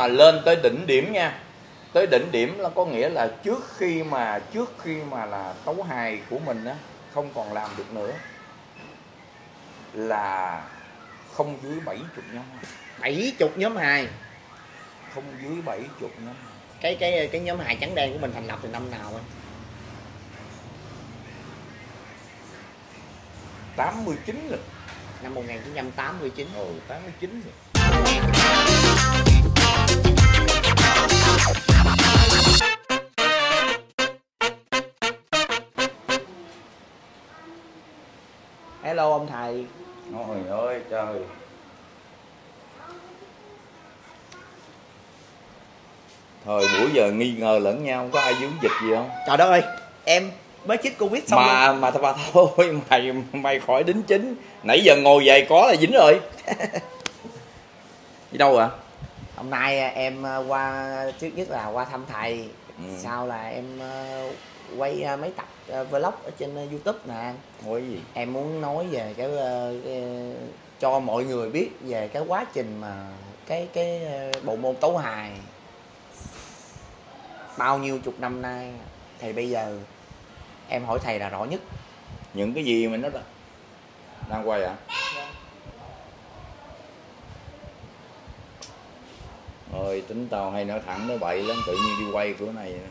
mà lên tới đỉnh điểm nha, tới đỉnh điểm là có nghĩa là trước khi mà là tấu hài của mình á không còn làm được nữa là không dưới 70 nhóm hài. 70 nhóm hài? Không dưới 70 nhóm hài. Cái nhóm hài trắng đen của mình thành lập từ năm nào anh? 89 rồi. Năm 1989. 89 rồi. Hello ông thầy. Trời ơi trời. Thời buổi giờ nghi ngờ lẫn nhau, có ai dưỡng dịch gì không? Trời đất ơi, em mới chích Covid xong mà thôi mày khỏi đính chính. Nãy giờ ngồi dậy có là dính rồi. Đi đâu à? Hôm nay em qua, trước nhất là qua thăm thầy. Sau là em quay mấy tập vlog ở trên YouTube nè. Ôi gì? Em muốn nói về cái cho mọi người biết về cái quá trình mà cái bộ môn tấu hài bao nhiêu chục năm nay. Thì bây giờ em hỏi thầy là rõ nhất. Những cái gì mà nó đang quay à? Ôi tính tao hay nói thẳng nói bậy lắm, tự nhiên đi quay của này.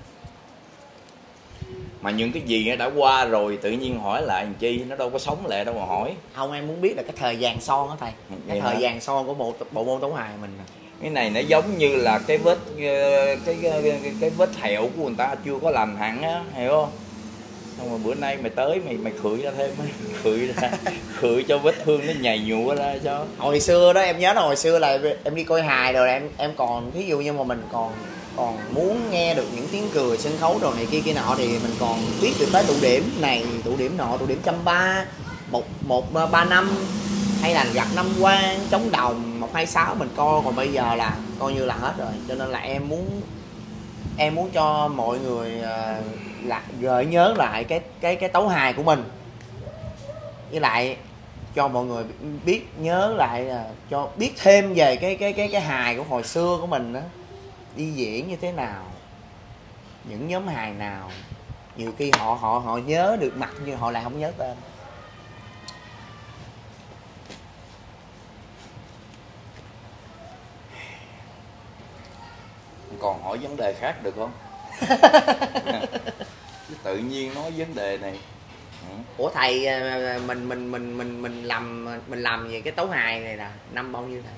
Mà những cái gì nó đã qua rồi tự nhiên hỏi lại làm chi, nó đâu có sống lại đâu mà hỏi. Không, em muốn biết là cái thời vàng son đó thầy. Cái thời vàng son của bộ môn tấu hài mình. Cái này nó giống như là cái vết thẹo của người ta chưa có lành hẳn á, hiểu không? Xong rồi bữa nay mày tới mày khựi ra thêm, khựi cho vết thương nó nhầy nhụa ra cho. Hồi xưa đó em nhớ là hồi xưa là em đi coi hài rồi em còn thí dụ như mà mình còn muốn nghe được những tiếng cười sân khấu đồ này kia nọ thì mình còn biết được tới tụ điểm này, tụ điểm nọ, tụ điểm 130, 135 hay là gặp năm quan, chống đồng 126 mình coi. Còn bây giờ là coi như là hết rồi, cho nên là em muốn cho mọi người là gợi nhớ lại cái tấu hài của mình, với lại cho mọi người biết nhớ lại cho biết thêm về cái hài của hồi xưa của mình đó, đi diễn như thế nào, những nhóm hài nào. Nhiều khi họ nhớ được mặt nhưng họ lại không nhớ tên. Còn hỏi vấn đề khác được không? Chứ tự nhiên nói vấn đề này. Ủa thầy, mình làm về cái tấu hài này là năm bao nhiêu thầy?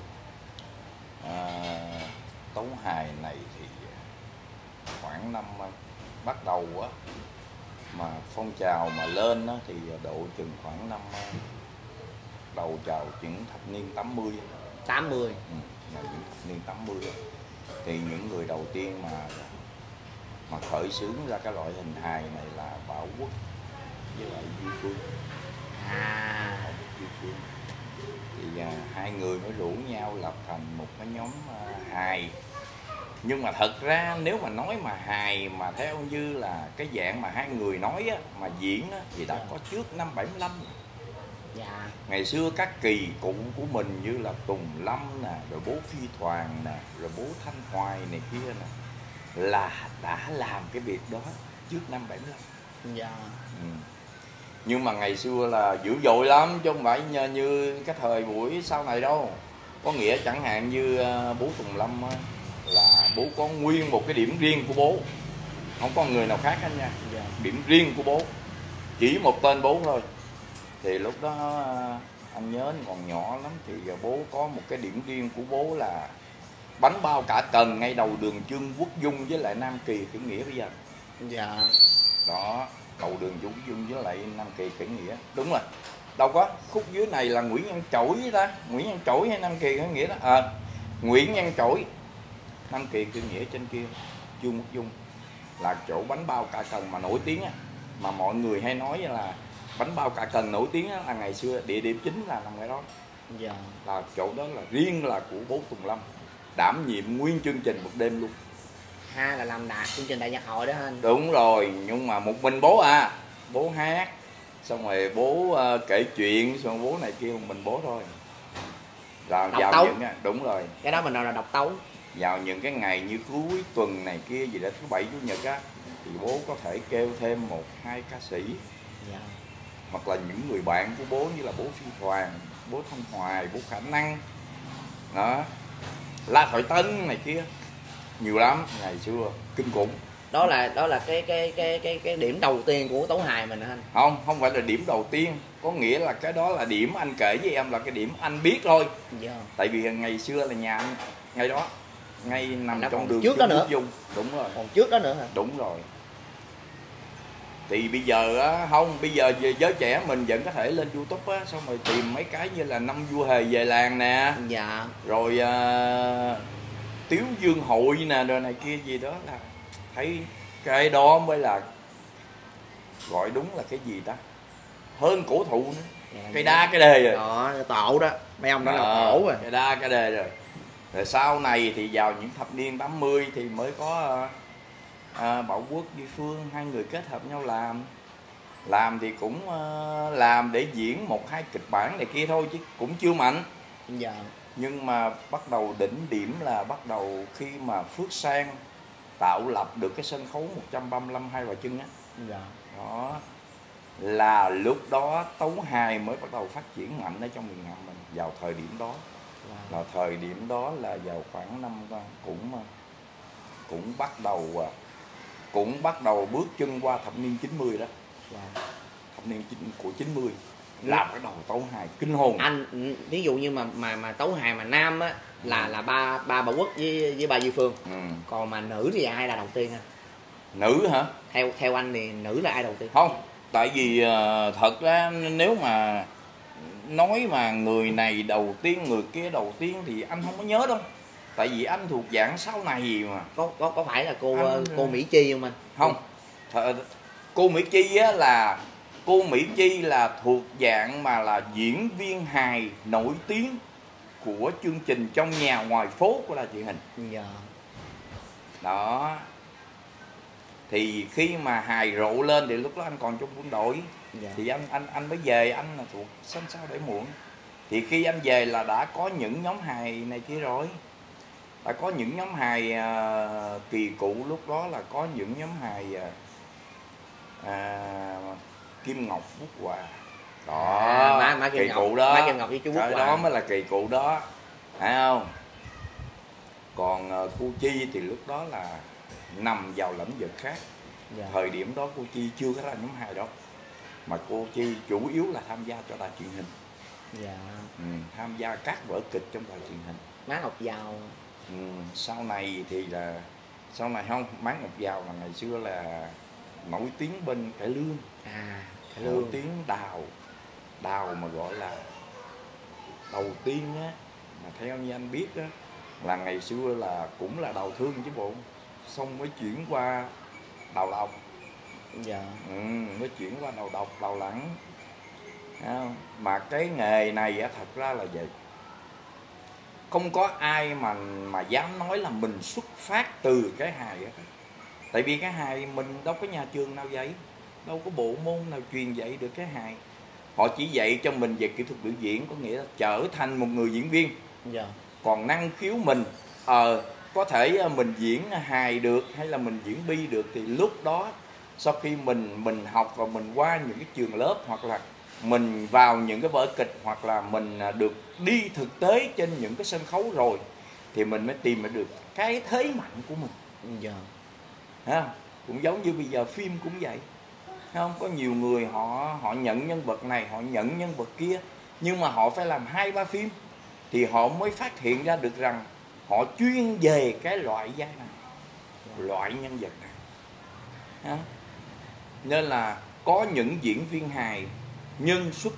Tấu hài này thì khoảng năm bắt đầu á, mà phong trào mà lên á, thì độ chừng khoảng năm đầu chào những thập niên 80. 80. Những thập niên 80 á. Thì những người đầu tiên mà khởi xướng ra cái loại hình hài này là Bảo Quốc với lại Duy Phương. Duy Phương thì hai người mới rủ nhau lập thành một cái nhóm hài. Nhưng mà thật ra nếu mà nói mà hài mà theo như là cái dạng mà hai người nói á, mà diễn á, thì đã có trước năm 75. Dạ. Ngày xưa các kỳ cụ của mình như là Tùng Lâm nè, rồi bố Phi Toàn nè, rồi bố Thanh Hoài này kia nè, là đã làm cái việc đó trước năm 75. Dạ. Nhưng mà ngày xưa là dữ dội lắm, chứ không phải như cái thời buổi sau này đâu. Có nghĩa chẳng hạn như bố Tùng Lâm á, là bố có nguyên một cái điểm riêng của bố, không có người nào khác hết nha. Dạ. Điểm riêng của bố, chỉ một tên bố thôi. Thì lúc đó anh nhớ anh còn nhỏ lắm, thì bố có một cái điểm riêng của bố là bánh bao cả cần ngay đầu đường Trương Quốc Dung với lại Nam Kỳ Khởi Nghĩa bây giờ. Dạ. Đó, đầu đường Trương Quốc Dung với lại Nam Kỳ Khởi Nghĩa. Đúng rồi. Đâu có, khúc dưới này là Nguyễn Văn Chổi với ta, Nguyễn Văn Chổi hay Nam Kỳ Khởi Nghĩa đó. Nguyễn Văn Chổi, Nam Kỳ Khởi Nghĩa trên kia, Trương Quốc Dung là chỗ bánh bao cả cần mà nổi tiếng á. Mà mọi người hay nói là bánh bao cả cần nổi tiếng là ngày xưa địa điểm chính là nằm ở đó. Dạ. Là chỗ đó là riêng là của bố Tùng Lâm, đảm nhiệm nguyên chương trình một đêm luôn. Ha, là làm chương trình đại nhạc hội đó anh. Đúng rồi, nhưng mà một mình bố bố hát, xong rồi bố kể chuyện, xong rồi bố này kia, một mình bố thôi. Là độc tấu. Đúng rồi. Cái đó mình nói là độc tấu. vào những cái ngày như cuối tuần này kia gì đó, thứ bảy chủ nhật á, thì bố có thể kêu thêm 1-2 ca sĩ. Dạ. Hoặc là những người bạn của bố như là bố Phi Hoàng, bố Thanh Hoài, bố Khả Năng đó, La Thoại Tân này kia, nhiều lắm, ngày xưa kinh khủng. Đó là cái điểm đầu tiên của tấu hài mình hả anh? Không phải là điểm đầu tiên, có nghĩa là cái đó là điểm anh kể với em là cái điểm anh biết thôi. Dạ. Tại vì ngày xưa là nhà anh ngay đó, ngay nằm Nó trong đường trước đó nữa. Dung. Đúng rồi. Còn trước đó nữa hả? Đúng rồi. Thì bây giờ á, không, bây giờ giới trẻ mình vẫn có thể lên YouTube á, xong rồi tìm mấy cái như là Năm Vua Hề Về Làng nè. Dạ. Rồi Tiếu Dương Hội nè, rồi này kia gì đó, là thấy cái đó mới là gọi đúng là cái gì ta, hơn cổ thụ nữa. Dạ, Cây đa cái đề rồi. Đó, tổ đó, mấy ông đó là tổ rồi. Cây đa cái đề rồi. Rồi sau này thì vào những thập niên 80 thì mới có Bảo Quốc, Duy Phương, hai người kết hợp nhau làm thì cũng làm để diễn 1-2 kịch bản này kia thôi chứ cũng chưa mạnh. Dạ. Nhưng mà bắt đầu đỉnh điểm là bắt đầu khi mà Phước Sang tạo lập được cái sân khấu 135 Hai Bà Trưng á. Dạ. Đó là lúc đó tấu hài mới bắt đầu phát triển mạnh ở trong miền Nam mình vào thời điểm đó. Wow. Là thời điểm đó là vào khoảng năm cũng bắt đầu bước chân qua thập niên 90 đó. Wow. Thập niên của 90 là bắt đầu tấu hài kinh hồn. Anh ví dụ như mà tấu hài mà nam á là ba Bảo Quốc với ba Duy Phương. Còn mà nữ thì ai là đầu tiên anh? Nữ hả? Theo anh thì nữ là ai đầu tiên? Không, tại vì thật ra nếu mà nói mà người này đầu tiên, người kia đầu tiên thì anh không có nhớ đâu. Tại vì anh thuộc dạng sau này mà. Có phải là cô Mỹ Chi không anh? Không. Cô Mỹ Chi á là cô Mỹ Chi là thuộc dạng mà là diễn viên hài nổi tiếng của chương trình Trong Nhà Ngoài Phố của đài truyền hình. Dạ. Đó. Thì khi mà hài rộ lên thì lúc đó anh còn trong quân đội. Dạ. Thì anh mới về, anh là thuộc Sớm Sao Để Muộn. Thì khi anh về là đã có những nhóm hài này kia rồi. Đã có những nhóm hài kỳ cựu, lúc đó là có những nhóm hài Kim Ngọc, Quốc Hòa. Đó, Má kỳ cựu đó. Má Kim Ngọc với chú Quốc Hòa. Đó mới là kỳ cựu đó. Phải không? Còn cô Chi thì lúc đó là nằm vào lĩnh vực khác. Dạ. Thời điểm đó cô Chi chưa có ra nhóm hài đó. Mà cô Chi chủ yếu là tham gia cho đài truyền hình. Dạ. Tham gia các vở kịch trong đài truyền hình. Má Ngọc Giao. Sau này không, Má Ngọc Giao là ngày xưa là nổi tiếng bên cải lương. Cải lương. Nổi tiếng đào mà gọi là đầu tiên á, mà theo như anh biết á, là ngày xưa là cũng là đào thương chứ bộ, xong mới chuyển qua đào lộc. Dạ. Mới chuyển qua đào độc, đào lẳng. Mà cái nghề này á, thật ra là vậy, không có ai mà dám nói là mình xuất phát từ cái hài á. Tại vì cái hài mình đâu có nhà trường nào dạy, đâu có bộ môn nào truyền dạy được cái hài. Họ chỉ dạy cho mình về kỹ thuật biểu diễn, có nghĩa là trở thành một người diễn viên. Dạ. Còn năng khiếu mình có thể mình diễn hài được hay là mình diễn bi được thì lúc đó sau khi mình học và mình qua những cái trường lớp, hoặc là mình vào những cái vở kịch, hoặc là mình được đi thực tế trên những cái sân khấu rồi, thì mình mới tìm được cái thế mạnh của mình. Dạ. Cũng giống như bây giờ phim cũng vậy. Không, có nhiều người họ nhận nhân vật này, họ nhận nhân vật kia, nhưng mà họ phải làm 2-3 phim thì họ mới phát hiện ra được rằng họ chuyên về cái loại vai này, loại nhân vật này. Nên là có những diễn viên hài nhưng xuất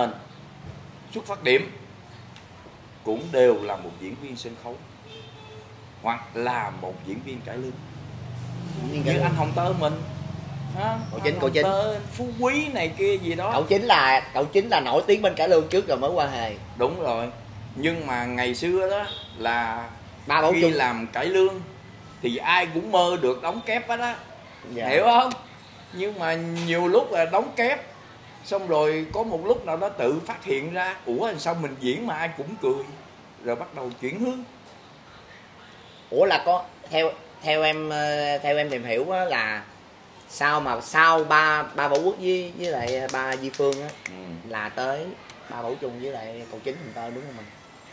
phát điểm cũng đều là một diễn viên sân khấu hoặc là một diễn viên cải lương. Như anh Hồng Tơ mình, cậu chính Phú Quý này kia gì đó. Cậu chính là nổi tiếng bên cải lương trước rồi mới qua hài. Đúng rồi. Nhưng mà ngày xưa đó là khi chung làm cải lương thì ai cũng mơ được đóng kép hết á. Dạ. Hiểu không? Nhưng mà nhiều lúc là đóng kép xong rồi có một lúc nào đó tự phát hiện ra, ủa sao mình diễn mà ai cũng cười, rồi bắt đầu chuyển hướng. Ủa là có theo em tìm hiểu á, là sau ba Bảo Quốc với lại ba Duy Phương á, là tới ba Bảo Trung với lại cậu Chính Huỳnh Tơ đúng không mình?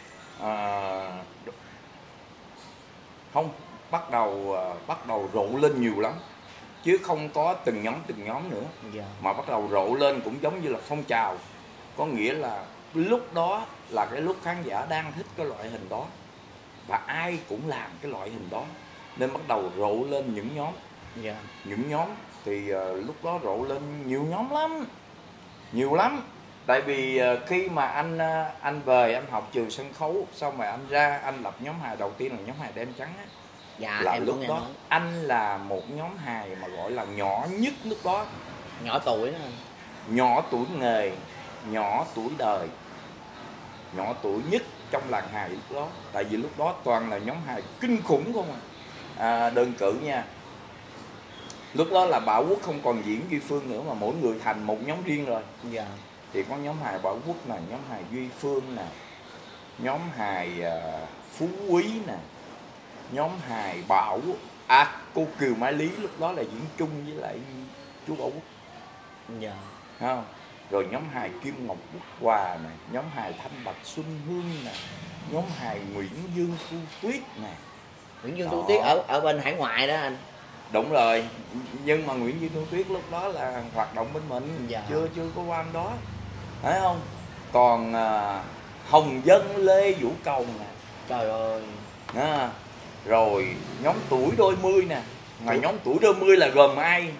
Không, bắt đầu rộ lên nhiều lắm chứ không có từng nhóm nữa. Mà bắt đầu rộ lên cũng giống như là phong trào, có nghĩa là lúc đó là cái lúc khán giả đang thích cái loại hình đó và ai cũng làm cái loại hình đó, nên bắt đầu rộ lên những nhóm. Những nhóm thì lúc đó rộ lên nhiều nhóm lắm, nhiều lắm. Tại vì khi mà anh về anh học trường sân khấu xong rồi anh ra anh lập nhóm hài đầu tiên là nhóm hài Đen Trắng á. Dạ, là em lúc đó nói. anh là một nhóm hài mà gọi là nhỏ nhất lúc đó. Nhỏ tuổi đó anh. Nhỏ tuổi nghề, nhỏ tuổi đời, nhỏ tuổi nhất trong làng hài lúc đó. Tại vì lúc đó toàn là nhóm hài kinh khủng không à. Đơn cử nha, lúc đó là Bảo Quốc không còn diễn Duy Phương nữa mà mỗi người thành một nhóm riêng rồi. Thì có nhóm hài Bảo Quốc nè, nhóm hài Duy Phương nè, nhóm hài Phú Quý nè, nhóm hài Bảo cô Kiều Mai Lý lúc đó là diễn chung với lại chú Bảo Quốc. Không? Rồi nhóm hài Kim Ngọc Quốc Hòa nè, nhóm hài Thanh Bạch Xuân Hương nè, nhóm hài Nguyễn Dương Thu Tuyết nè. Nguyễn Dương Thu Tuyết ở bên hải ngoại đó anh. Đúng rồi, nhưng mà Nguyễn Dương Thu Tuyết lúc đó là hoạt động bên mình, chưa có qua anh đó, thấy không? Còn Hồng Dân Lê Vũ Cầu nè, trời ơi. Rồi nhóm tuổi đôi mươi nè, mà nhóm tuổi đôi mươi là gồm ai?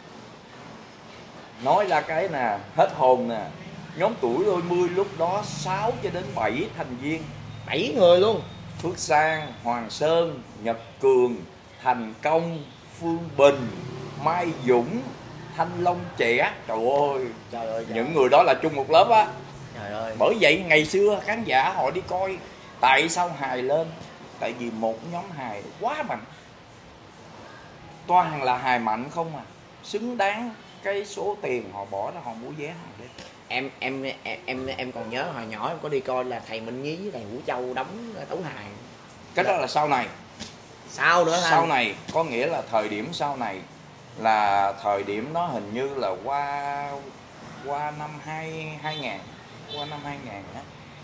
Nói ra cái nè, hết hồn nè. Nhóm tuổi đôi mươi lúc đó 6 cho đến 7 thành viên, 7 người luôn. Phước Sang, Hoàng Sơn, Nhật Cường, Thành Công, Phương Bình, Mai Dũng, Thanh Long Trẻ. Trời ơi, những người đó là chung một lớp á. Trời ơi. Bởi vậy ngày xưa khán giả họ đi coi tại sao hài lên, tại vì một nhóm hài quá mạnh, toàn là hài mạnh không à, xứng đáng cái số tiền họ bỏ ra họ mua vé hàng đấy. Em còn nhớ hồi nhỏ em có đi coi là thầy Minh Nhí với thầy Vũ Châu đóng tấu hài. Cái đó là sau này. Sau nữa hả? Sau này, có nghĩa là thời điểm sau này là thời điểm nó hình như là qua năm 2000, qua năm 2000 á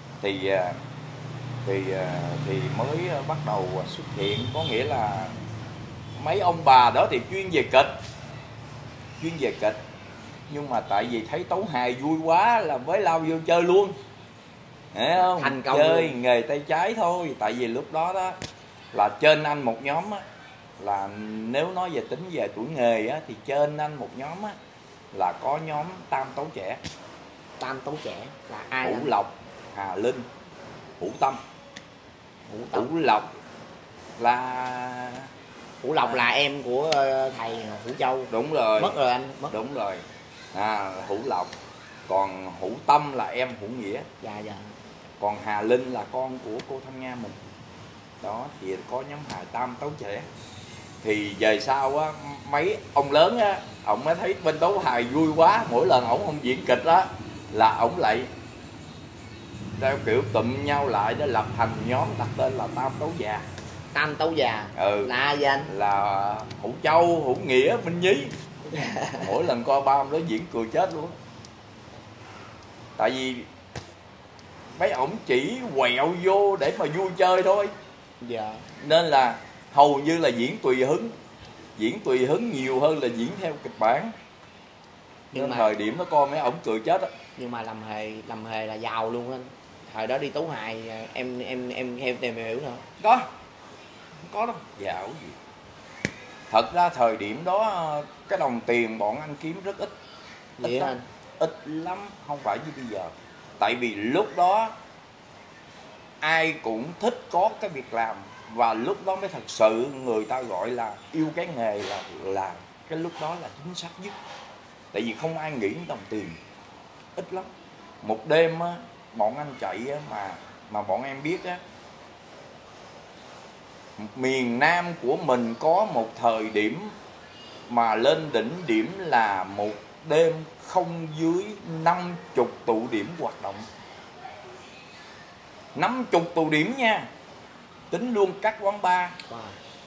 thì mới bắt đầu xuất hiện, có nghĩa là mấy ông bà đó thì chuyên về kịch, nhưng mà tại vì thấy tấu hài vui quá là mới lao vô chơi luôn, hiểu không? Thành công chơi luôn. Nghề tay trái thôi. Tại vì lúc đó là trên anh một nhóm á, là nếu nói về tính về tuổi nghề á, thì trên anh một nhóm á, là có nhóm Tam Tấu Trẻ. Tam Tấu Trẻ là ai? Hữu Lộc, Hà Linh, Hữu Tâm. Hữu Lộc là em của thầy Hữu Châu. Đúng rồi. Mất rồi anh. Đúng rồi. Hữu Lộc. Còn Hữu Tâm là em Hữu Nghĩa. Dạ. Còn Hà Linh là con của cô Thanh Nga mình. Đó thì có nhóm hài Tam Tấu Trẻ. Thì về sau á, mấy ông lớn á, ông mới thấy bên tấu hài vui quá, mỗi lần ổng không diễn kịch á là ổng lại theo kiểu tụm nhau lại để lập thành nhóm đặt tên là Tam Tấu Già. Tam Tấu Già. Là ai vậy anh? Là Hữu Châu, Hữu Nghĩa, Minh Nhí. Mỗi lần coi ba ông đó diễn cười chết luôn. Tại vì mấy ổng chỉ quẹo vô để mà vui chơi thôi. Nên là hầu như là diễn tùy hứng nhiều hơn là diễn theo kịch bản. Nhưng thời điểm nó coi mấy ổng cười chết á. Nhưng mà làm hề là giàu luôn anh. Thời đó đi tấu hài em theo tìm hiểu nữa. Không có đâu, giàu gì. Thật ra thời điểm đó cái đồng tiền bọn anh kiếm rất ít. Ít lắm, không phải như bây giờ. Tại vì lúc đó ai cũng thích có cái việc làm, và lúc đó mới thật sự người ta gọi là yêu cái nghề, là cái lúc đó là chính xác nhất. Tại vì không ai nghĩ đồng tiền, ít lắm. Một đêm á, bọn anh chạy á, mà bọn em biết á, miền Nam của mình có một thời điểm mà lên đỉnh điểm là một đêm không dưới 50 tụ điểm hoạt động. 50 tụ điểm nha. tính luôn các quán bar, Wow.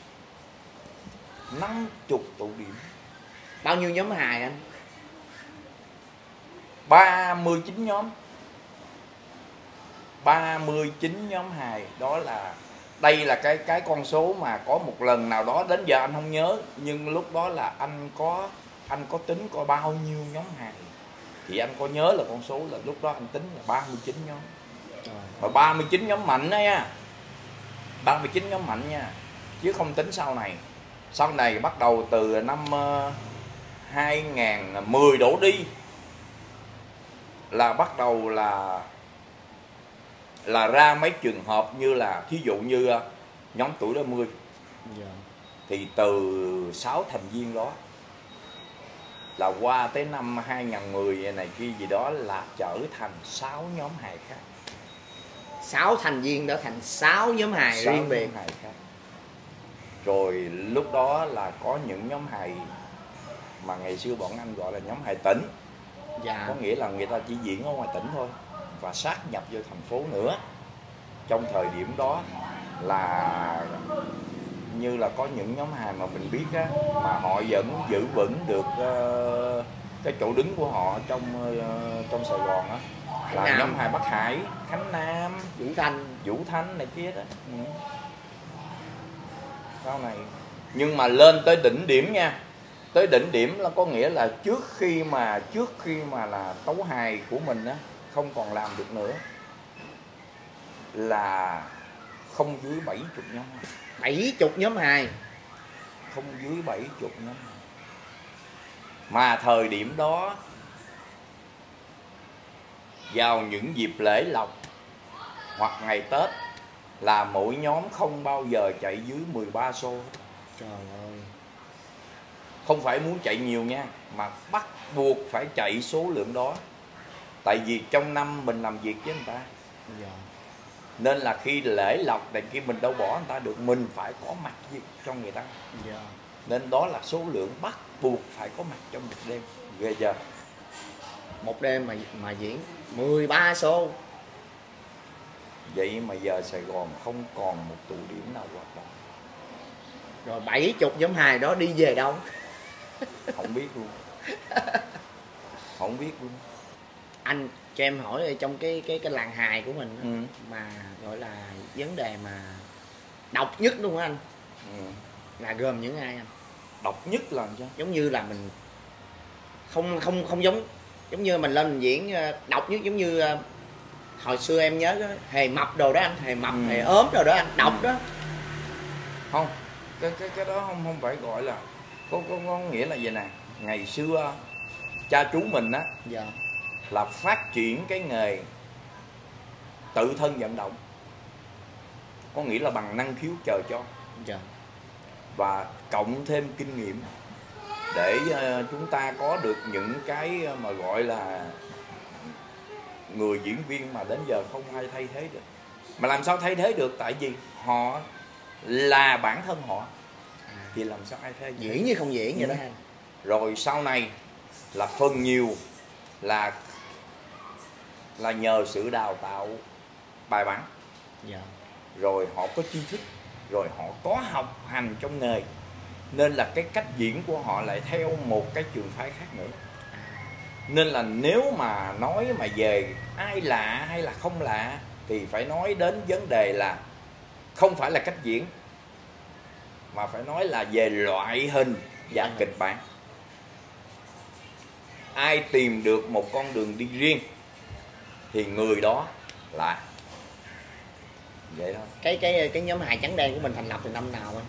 50 tụ điểm. Bao nhiêu nhóm hài anh? 39 nhóm. 39 nhóm hài. Đó là, đây là cái con số mà có một lần nào đó, đến giờ anh không nhớ, nhưng lúc đó là anh có tính coi bao nhiêu nhóm hài, thì anh có nhớ là con số là lúc đó anh tính là 39 nhóm. Mà 39 nhóm mạnh đó nha, 39 nhóm mạnh nha, chứ không tính sau này. Sau này bắt đầu từ năm 2010 đổ đi là bắt đầu là ra mấy trường hợp như là thí dụ như nhóm tuổi 30. Thì từ 6 thành viên đó là qua tới năm 2010 này kia gì đó là trở thành 6 nhóm hài khác. 6 thành viên đó thành 6 nhóm hài riêng biệt. Hài khác. Rồi lúc đó là có những nhóm hài mà ngày xưa bọn anh gọi là nhóm hài tỉnh. Dạ. Có nghĩa là người ta chỉ diễn ở ngoài tỉnh thôi và sát nhập vô thành phố nữa. Trong thời điểm đó là như là có những nhóm hài mà mình biết á, mà họ vẫn giữ vững được cái chỗ đứng của họ trong Sài Gòn á, là Nam. nhóm hài Bắc Hải, Khánh Nam, Vũ Thanh này kia đó. Sau này nhưng mà lên tới đỉnh điểm nha, tới đỉnh điểm là có nghĩa là trước khi mà là tấu hài của mình á không còn làm được nữa là không dưới 70 nhóm. 70 nhóm hài. Không dưới 70 nhóm. Mà thời điểm đó vào những dịp lễ lộc hoặc ngày Tết là mỗi nhóm không bao giờ chạy dưới 13 show. Trời ơi. Không phải muốn chạy nhiều nha, mà bắt buộc phải chạy số lượng đó. Tại vì trong năm mình làm việc với người ta. Dạ. Nên là khi lễ lộc này kia mình đâu bỏ người ta được, mình phải có mặt cho người ta. Dạ. Nên đó là số lượng bắt buộc phải có mặt trong một đêm. Ghê chưa? Một đêm mà diễn 13 show. Vậy mà giờ Sài Gòn không còn một tụ điểm nào hoạt động. Rồi 70 nhóm hài đó đi về đâu? Không biết luôn. Không biết luôn. Anh cho em hỏi trong cái làng hài của mình đó, mà gọi là vấn đề mà độc nhất đúng không anh? Là gồm những ai anh? Độc nhất là sao? Giống như là mình không giống như mình lên mình diễn độc nhất, giống như hồi xưa em nhớ đó, Hề Mập đồ đó anh, Hề Mập, Hề Ốm đồ đó anh, độc đó. Không, cái đó không phải gọi là có nghĩa là vậy nè. Ngày xưa cha chú mình á, dạ, là phát triển cái nghề tự thân vận động, có nghĩa là bằng năng khiếu trời cho. dạ. Và cộng thêm kinh nghiệm để chúng ta có được những cái mà gọi là người diễn viên mà đến giờ không ai thay thế được. Mà làm sao thay thế được? Tại vì họ là bản thân họ, thì làm sao ai thay thế? Diễn như không diễn vậy đó anh. Rồi sau này là phần nhiều là nhờ sự đào tạo bài bản. Dạ. Rồi họ có tri thức, rồi họ có học hành trong nghề, nên là cái cách diễn của họ lại theo một cái trường phái khác nữa. Nên là nếu mà nói mà về ai lạ hay là không lạ thì phải nói đến vấn đề là không phải là cách diễn, mà phải nói là về loại hình và kịch bản. Ai tìm được một con đường đi riêng thì người đó là vậy thôi. Cái nhóm hài Trắng Đen của mình thành lập từ năm nào anh?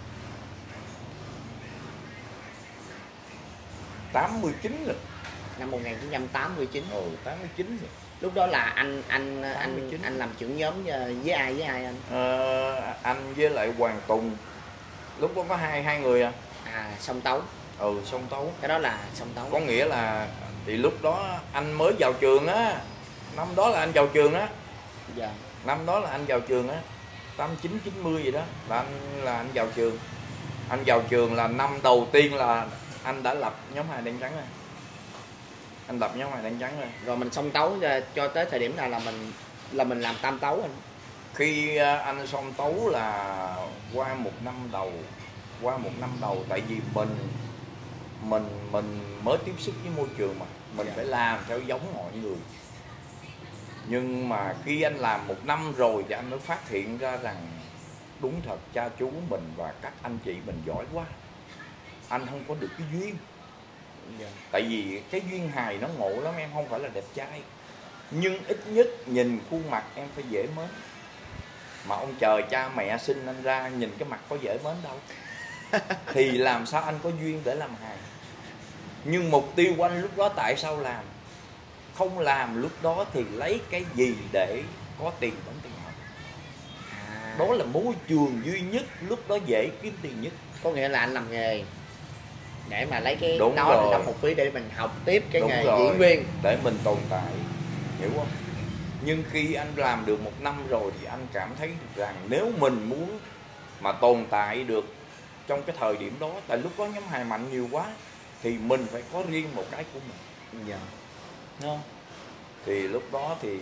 89 rồi. Năm 1989. 89 rồi. Lúc đó là anh làm trưởng nhóm với ai anh? Anh với lại Hoàng Tùng. Lúc đó có hai người à. Song Tấu. Song Tấu. Cái đó là Song Tấu. Có nghĩa là thì lúc đó anh mới vào trường á. Năm đó là anh vào trường á. Dạ. Năm đó là anh vào trường á, 89 90 gì đó là anh vào trường. Anh vào trường là năm đầu tiên là anh đã lập nhóm hài Đen Trắng rồi. Anh lập nhóm hài Đen Trắng rồi. Rồi mình Song Tấu cho tới thời điểm nào là mình làm Tam Tấu anh? Khi anh Song Tấu là qua một năm đầu tại vì mình mới tiếp xúc với môi trường mà mình phải làm theo giống mọi người. Nhưng mà khi anh làm 1 năm rồi thì anh mới phát hiện ra rằng đúng thật cha chú mình và các anh chị mình giỏi quá, anh không có được cái duyên. Tại vì cái duyên hài nó ngộ lắm em, không phải là đẹp trai, nhưng ít nhất nhìn khuôn mặt em phải dễ mến. Mà ông trời cha mẹ sinh anh ra nhìn cái mặt có dễ mến đâu thì làm sao anh có duyên để làm hài. Nhưng mục tiêu của anh lúc đó tại sao làm? Không làm lúc đó thì lấy cái gì để có tiền đóng tiền học? Đó là môi trường duy nhất lúc đó dễ kiếm tiền nhất. Có nghĩa là anh làm nghề để mà lấy cái Đúng đó rồi. để đóng học phí để mình học tiếp cái Đúng nghề rồi, diễn viên, để mình tồn tại, hiểu không? Nhưng khi anh làm được 1 năm rồi thì anh cảm thấy được rằng nếu mình muốn mà tồn tại được trong cái thời điểm đó, tại lúc đó nhóm hài mạnh nhiều quá, thì mình phải có riêng một cái của mình. dạ. Đúng không? Thì lúc đó thì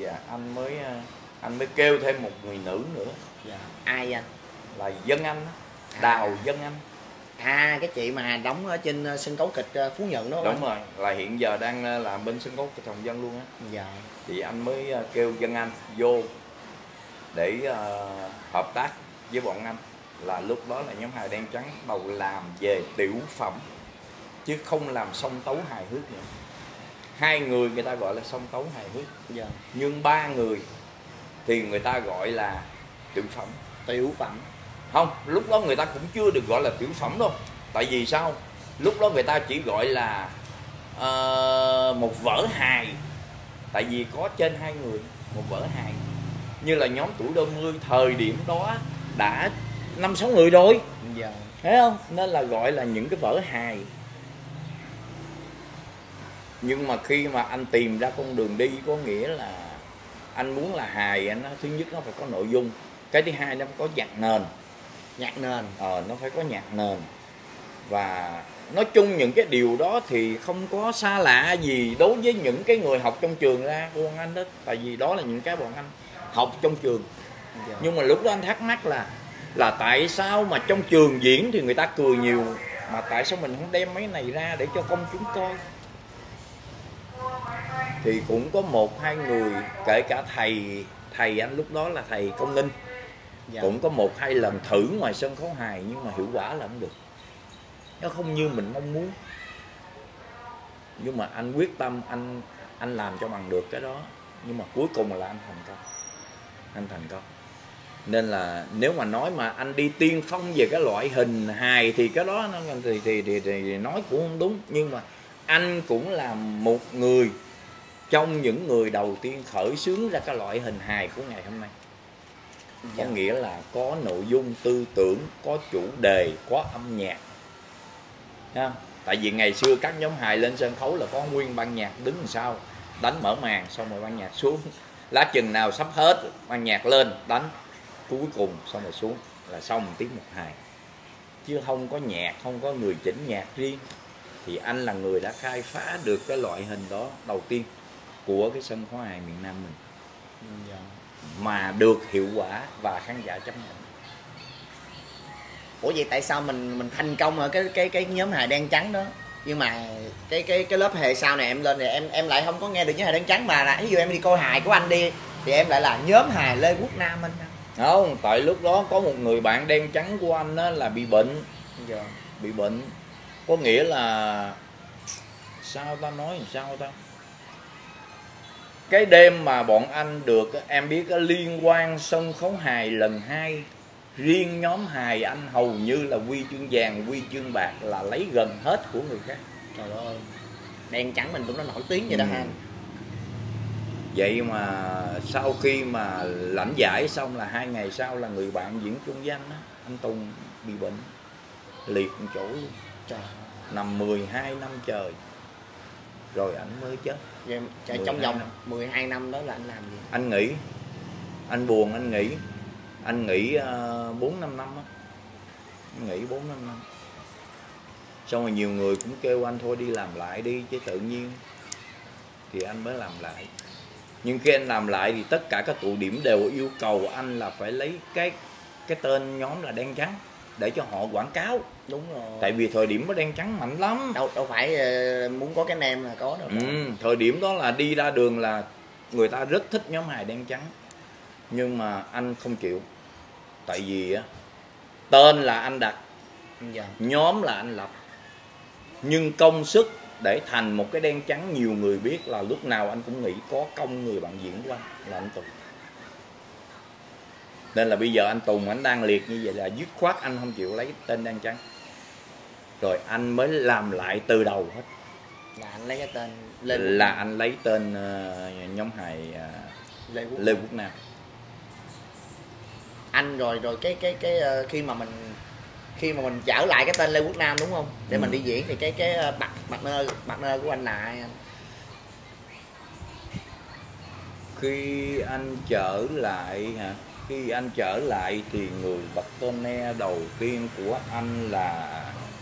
anh mới kêu thêm một người nữ nữa. Dạ. Ai anh? Là Dân Anh, Đào Dân Anh. Cái chị mà đóng ở trên sân khấu kịch Phú Nhuận đó. Đúng rồi, là hiện giờ đang làm bên sân khấu kịch Hồng Dân luôn á. Dạ. Thì anh mới kêu Dân Anh vô để hợp tác với bọn anh. Là lúc đó là nhóm hài Đen Trắng đầu làm về tiểu phẩm chứ không làm song tấu hài hước nữa. 2 người ta gọi là song tấu hài hước. Dạ. Nhưng 3 người thì người ta gọi là tiểu phẩm. Tiểu phẩm. Không, lúc đó người ta cũng chưa được gọi là tiểu phẩm đâu. Tại vì sao? Lúc đó người ta chỉ gọi là một vở hài. Tại vì có trên 2 người, một vở hài. Như là nhóm Tuổi Đôi Mươi thời điểm đó đã 5-6 người rồi. Dạ. Thấy không? Nên là gọi là những cái vở hài. Nhưng mà khi mà anh tìm ra con đường đi, có nghĩa là anh muốn là hài, anh thứ nhất nó phải có nội dung, cái thứ hai nó phải có nhạc nền. Nhạc nền. Nó phải có nhạc nền. Và nói chung những cái điều đó thì không có xa lạ gì đối với những cái người học trong trường ra của bọn anh đó. Tại vì đó là những cái bọn anh học trong trường. Dạ. Nhưng mà lúc đó anh thắc mắc là tại sao mà trong trường diễn thì người ta cười nhiều, mà tại sao mình không đem mấy này ra để cho công chúng coi? Thì cũng có 1-2 người, kể cả thầy anh lúc đó là thầy Công Ninh. Dạ. Cũng có 1-2 lần thử ngoài sân khấu hài nhưng mà hiệu quả là không được, nó không như mình mong muốn. Nhưng mà anh quyết tâm anh làm cho bằng được cái đó. Nhưng mà cuối cùng là anh thành công. Nên là nếu mà nói mà anh đi tiên phong về cái loại hình hài thì cái đó nó thì nói cũng không đúng. Nhưng mà anh cũng là một người trong những người đầu tiên khởi xướng ra cái loại hình hài của ngày hôm nay. Có nghĩa là có nội dung tư tưởng, có chủ đề, có âm nhạc. Thấy không? Tại vì ngày xưa các nhóm hài lên sân khấu là có nguyên ban nhạc đứng đằng sau, đánh mở màn xong rồi ban nhạc xuống. Lá chừng nào sắp hết, ban nhạc lên đánh cuối cùng xong rồi xuống là xong một tiết mục hài. Chứ không có nhạc, không có người chỉnh nhạc riêng. Thì anh là người đã khai phá được cái loại hình đó đầu tiên của cái sân khấu hài miền Nam mình. Mà được hiệu quả và khán giả chấp nhận. Ủa vậy tại sao mình thành công ở cái nhóm hài Đen Trắng đó, nhưng mà cái lớp hề sau này em lên thì em lại không có nghe được nhóm hài Đen Trắng, mà là ví dụ em đi coi hài của anh đi thì em lại là nhóm hài Lê Quốc Nam anh? Không, tại lúc đó có một người bạn Đen Trắng của anh đó là bị bệnh. Bị bệnh có nghĩa là sao ta nói làm sao ta, cái đêm mà bọn anh được em biết cái liên quan sân khấu hài lần 2, riêng nhóm hài anh hầu như là huy chương vàng, huy chương bạc là lấy gần hết của người khác. Trời ơi, Đen Trắng mình cũng đã nổi tiếng vậy đó ha. Vậy mà sau khi mà lãnh giải xong là 2 ngày sau là người bạn diễn chung với anh đó, anh Tùng bị bệnh liệt một chỗ luôn. Trời. Nằm 12 năm trời rồi anh mới chết. Vậy, trong vòng 12 năm đó là anh làm gì? Anh nghỉ, anh buồn anh nghỉ. Anh nghỉ 4-5 năm á. Nghỉ 4-5 năm. Xong rồi nhiều người cũng kêu anh thôi đi làm lại đi chứ tự nhiên. Thì anh mới làm lại. Nhưng khi anh làm lại thì tất cả các tụ điểm đều yêu cầu anh là phải lấy cái tên nhóm là đen trắng để cho họ quảng cáo. Đúng rồi. Tại vì thời điểm đó đen trắng mạnh lắm. Đâu phải muốn có cái nem là có đâu. Thời điểm đó là đi ra đường là người ta rất thích nhóm hài đen trắng. Nhưng mà anh không chịu. Tại vì á, tên là anh đặt, nhóm là anh lập, nhưng công sức để thành một cái đen trắng nhiều người biết là lúc nào anh cũng nghĩ có công người bạn diễn của anh là anh Tùng. Nên là bây giờ anh Tùng anh đang liệt như vậy là dứt khoát anh không chịu lấy tên đen trắng. Rồi anh mới làm lại từ đầu hết. Là anh lấy cái tên anh lấy tên nhóm hài Lê Quốc Nam. Anh rồi cái khi mà mình trở lại cái tên Lê Quốc Nam đúng không? Để mình đi diễn thì cái partner của anh là ai anh? Khi anh trở lại thì người partner đầu tiên của anh là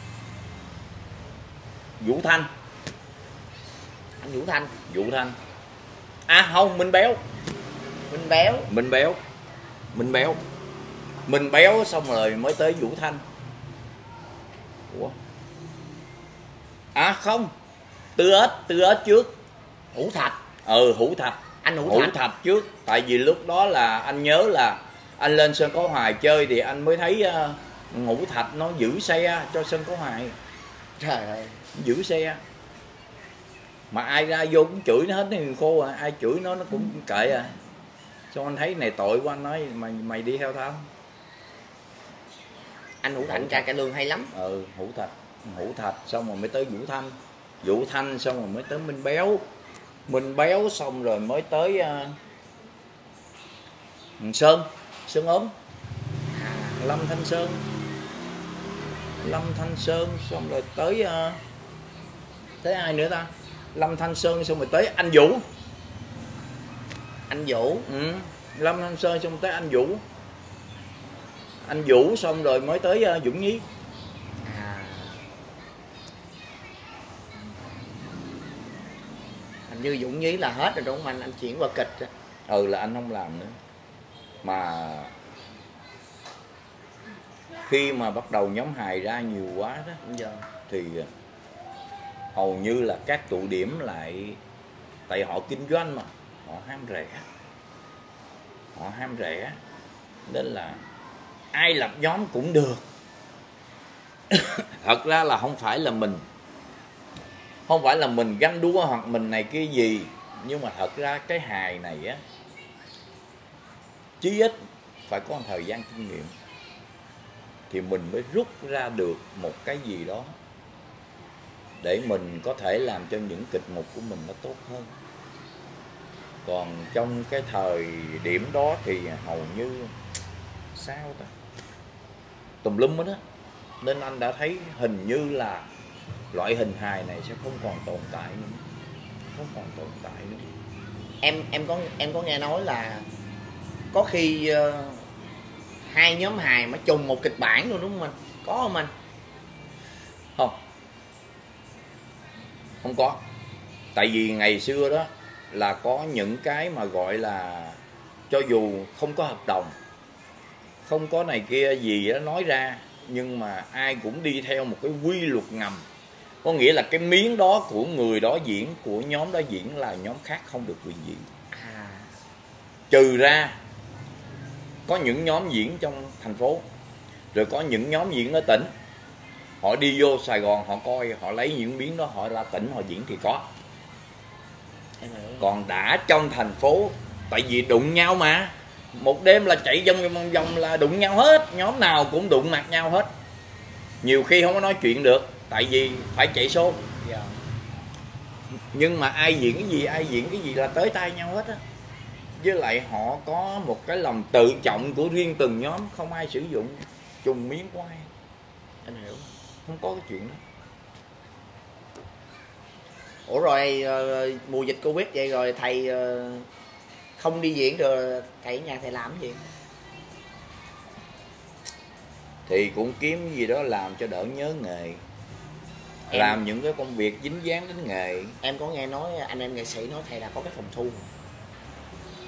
Vũ Thanh. Anh Vũ Thanh. À không, Minh Béo xong rồi mới tới Vũ Thanh. Ủa? À không, Tư ếch trước. Hữu Thạch. Hữu Thạch. Anh Hữu Thạch trước. Tại vì lúc đó là anh nhớ là anh lên sân khấu hài chơi thì anh mới thấy Hữu Thạch nó giữ xe cho sân khấu hài. Trời ơi, giữ xe. Mà ai ra vô cũng chửi nó hết cái khô à, ai chửi nó cũng kệ à. Xong anh thấy này tội quá, anh nói mày đi theo tao. Anh Hữu Thạch cải lương hay lắm. Hữu Thạch xong rồi mới tới Vũ Thanh xong rồi mới tới Minh Béo xong rồi mới tới Sơn ốm, Lâm Thanh Sơn xong rồi tới ai nữa ta? Lâm Thanh Sơn xong rồi tới anh Vũ. Lâm Thanh Sơn xong rồi tới anh Vũ xong rồi mới tới Dũng Nhí. Hình như Dũng Nhí là hết rồi đúng không anh? Anh chuyển qua kịch rồi. Là anh không làm nữa. Mà khi mà bắt đầu nhóm hài ra nhiều quá đó thì hầu như là các tụ điểm lại, tại họ kinh doanh mà, họ ham rẻ nên là ai lập nhóm cũng được. Thật ra là không phải là mình ganh đua hoặc mình này kia gì, nhưng mà thật ra cái hài này á, chí ít phải có một thời gian kinh nghiệm thì mình mới rút ra được một cái gì đó để mình có thể làm cho những kịch mục của mình nó tốt hơn. Còn trong cái thời điểm đó thì hầu như sao ta, tùm lum hết á. Nên anh đã thấy hình như là loại hình hài này sẽ không còn tồn tại nữa. Em có nghe nói là có khi hai nhóm hài mà trùng một kịch bản luôn đúng không anh? Có không anh? Không có. Tại vì ngày xưa đó là có những cái mà gọi là cho dù không có hợp đồng, không có này kia gì đó nói ra, nhưng mà ai cũng đi theo một cái quy luật ngầm. Có nghĩa là cái miếng đó của người đó diễn, của nhóm đó diễn là nhóm khác không được quyền diễn. Trừ ra có những nhóm diễn trong thành phố, rồi có những nhóm diễn ở tỉnh, họ đi vô Sài Gòn họ coi, họ lấy những miếng đó họ ra tỉnh họ diễn thì có. Còn đã trong thành phố, tại vì đụng nhau mà, một đêm là chạy vòng là đụng nhau hết, nhóm nào cũng đụng mặt nhau hết. Nhiều khi không có nói chuyện được, tại vì phải chạy show. Nhưng mà ai diễn cái gì là tới tay nhau hết á. Với lại họ có một cái lòng tự trọng của riêng từng nhóm, không ai sử dụng trùng miếng của ai. Anh hiểu, không có cái chuyện đó. Ủa rồi mùa dịch Covid vậy rồi thầy không đi diễn được, thầy ở nhà thầy làm cái gì? Thì cũng kiếm gì đó làm cho đỡ nhớ nghề. Làm những cái công việc dính dáng đến nghề. Em có nghe nói anh em nghệ sĩ nói thầy là có cái phòng thu.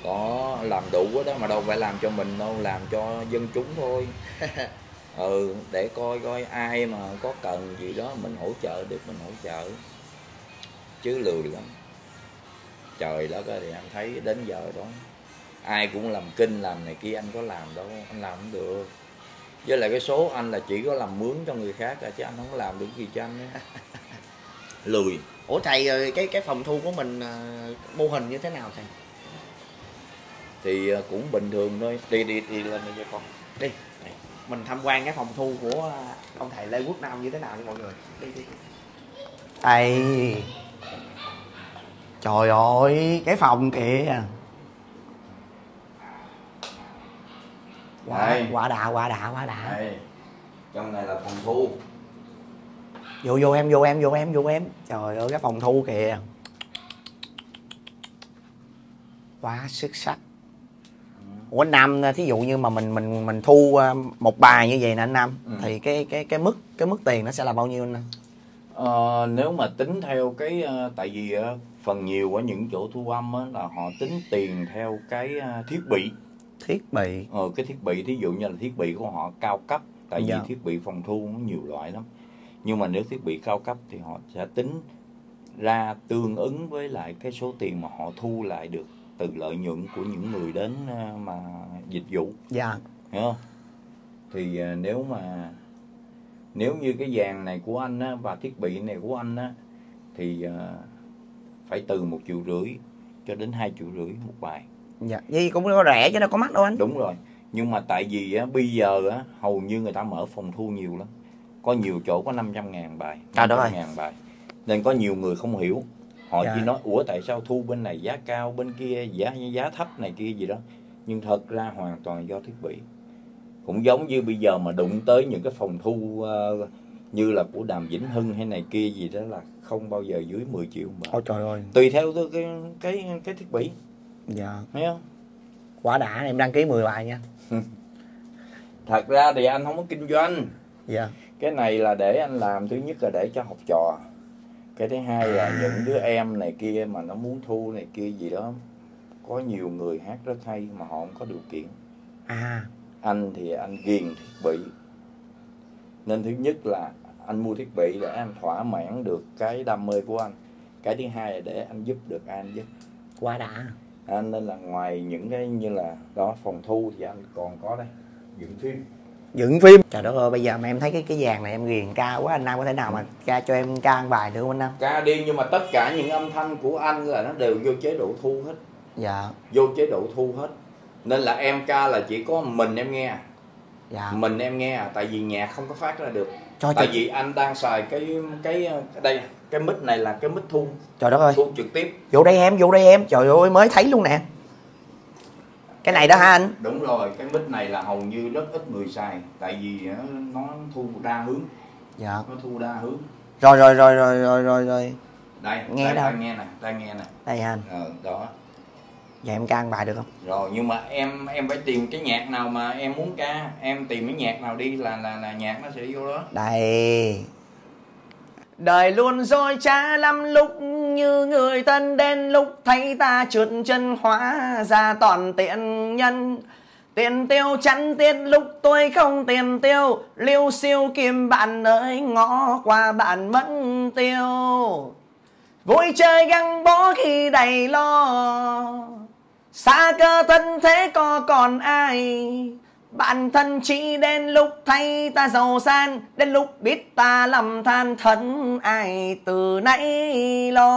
có làm đủ đó mà đâu phải làm cho mình đâu, làm cho dân chúng thôi. Để coi coi ai mà có cần gì đó mình hỗ trợ được mình hỗ trợ, chứ lười lắm. Trời đất ơi, thì anh thấy đến giờ đó ai cũng làm kinh làm này kia, anh có làm đâu, anh làm không được. Với lại cái số anh là chỉ có làm mướn cho người khác chứ anh không có làm được gì cho anh ấy. Lười. Ủa thầy rồi cái phòng thu của mình mô hình như thế nào thầy? Thì cũng bình thường thôi. Đi lên đây cho con. Đi. Mình tham quan cái phòng thu của ông thầy Lê Quốc Nam như thế nào nha mọi người. Đi. Thầy. Trời ơi, cái phòng kìa. Quá đã. Đây. Trong này là phòng thu. Vô em. Trời ơi, cái phòng thu kìa. Quá xuất sắc. Ủa anh Nam, thí dụ như mà mình thu một bài như vậy nè anh Nam, thì cái mức tiền nó sẽ là bao nhiêu anh Nam? Nếu mà tính theo cái tại vì phần nhiều ở những chỗ thu âm á, là họ tính tiền theo cái thiết bị. Cái thiết bị thí dụ như là thiết bị của họ cao cấp, tại vì thiết bị phòng thu nó nhiều loại lắm. Nhưng mà nếu thiết bị cao cấp thì họ sẽ tính ra tương ứng với lại cái số tiền mà họ thu lại được từ lợi nhuận của những người đến mà dịch vụ. Dạ. Hiểu không? Thì nếu như cái dàn này của anh á, và thiết bị này của anh á, thì phải từ 1,5 triệu cho đến 2,5 triệu một bài. Dạ, vậy cũng có rẻ chứ đâu có mắc đâu anh. Đúng rồi. Nhưng mà tại vì á, bây giờ á, hầu như người ta mở phòng thu nhiều lắm. Có nhiều chỗ có 500.000 bài, 500.000 bài. Nên có nhiều người không hiểu. Họ chỉ nói ủa tại sao thu bên này giá cao, bên kia giá thấp này kia gì đó. Nhưng thật ra hoàn toàn do thiết bị. Cũng giống như bây giờ mà đụng tới những cái phòng thu như là của Đàm Vĩnh Hưng hay này kia gì đó là không bao giờ dưới 10 triệu mà. Ôi trời ơi. Tùy theo cái thiết bị. Dạ. Thấy không? Quá đã, em đăng ký 10 bài nha. Thật ra thì anh không có kinh doanh. Dạ. Cái này là để anh làm, thứ nhất là để cho học trò. Cái thứ hai là những đứa em này kia mà nó muốn thu này kia gì đó. Có nhiều người hát rất hay mà họ không có điều kiện. Anh thì anh ghiền thiết bị. Nên thứ nhất là anh mua thiết bị để anh thỏa mãn được cái đam mê của anh. Cái thứ hai là để anh giúp được ai anh giúp. Quá đã. Nên là ngoài những cái như là đó phòng thu thì anh còn có đây dựng phim. Trời đất ơi, bây giờ mà em thấy cái dàn này em ghiền ca quá. Anh Nam có thể nào mà cho em ca một bài được không anh Nam? Ca đi, nhưng mà tất cả những âm thanh của anh là nó đều vô chế độ thu hết. Dạ. Vô chế độ thu hết. Nên là em ca là chỉ có mình em nghe. Dạ. Mình em nghe, tại vì nhạc không có phát ra được. Tại vì anh đang xài cái mic này là cái mic thu. Trời đất ơi. Thu trực tiếp. Vô đây em. Trời ơi, mới thấy luôn nè. Cái này đó hả anh? Đúng rồi, cái mic này là hầu như rất ít người xài. Tại vì nó thu đa hướng. Dạ. Nó thu đa hướng. Rồi. Đây, nghe đâu? Tai nghe nè. Đây hả anh? Đó. Dạ em ca một bài được không? Rồi, nhưng mà em phải tìm cái nhạc nào mà em muốn ca. Em tìm cái nhạc nào đi là nhạc nó sẽ vô đó. Đây. Đời luôn dối trá lắm lúc như người thân, đến lúc thấy ta trượt chân hóa ra toàn tiện nhân. Tiền tiêu chắn tiết lúc tôi không tiền tiêu, liêu siêu kim bạn ơi ngó qua bạn mất tiêu. Vui chơi găng bó khi đầy lo, xa cơ thân thế có còn ai. Bạn thân chỉ đến lúc thấy ta giàu sang, đến lúc biết ta lầm than thân ai từ nãy lo.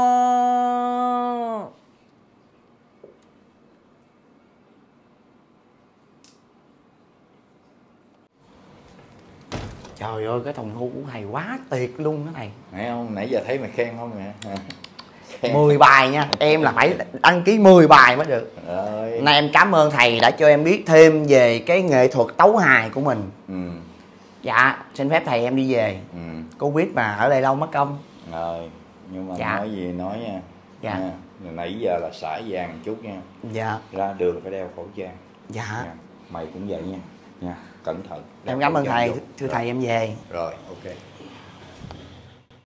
Trời ơi, cái phòng thu của thầy quá tuyệt luôn đó thầy. Thấy không? Nãy giờ thấy mày khen không nè. 10 bài nha, em là phải đăng ký 10 bài mới được. Rồi. Nay em cảm ơn thầy đã cho em biết thêm về cái nghệ thuật tấu hài của mình. Dạ, xin phép thầy em đi về. Cô biết mà ở đây lâu mất công. Rồi, nhưng mà nói gì nói nha. Dạ. Nãy giờ là xả vàng chút nha. Dạ. Ra đường phải đeo khẩu trang. Dạ. Mày cũng vậy nha. Cẩn thận. Em cảm ơn thầy, thưa thầy em về. Rồi, ok.